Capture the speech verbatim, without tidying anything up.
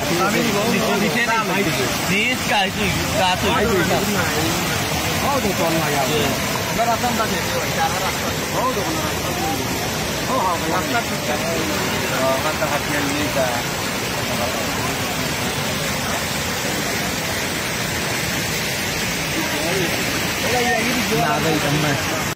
Kami di bawah di sini. Di sky itu, satu itu. Oh, tu tuan lah ya. Berasam tadi tu, cara rasa. Oh, tu benar. Oh, how rasa tu. Oh, mantap hatinya ni dah. Nah, ini jual.